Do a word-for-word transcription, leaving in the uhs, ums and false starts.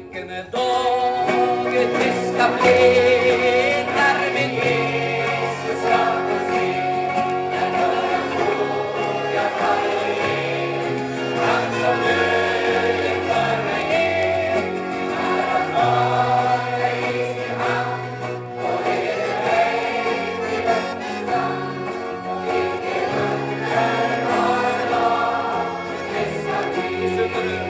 Vilken dag det ska bli när min Jesus ska få se, när några frågar faller ner, han som döden för mig är, när han har mig i sin hand och leder mig till löftets land. Vilken under var dag det ska bli.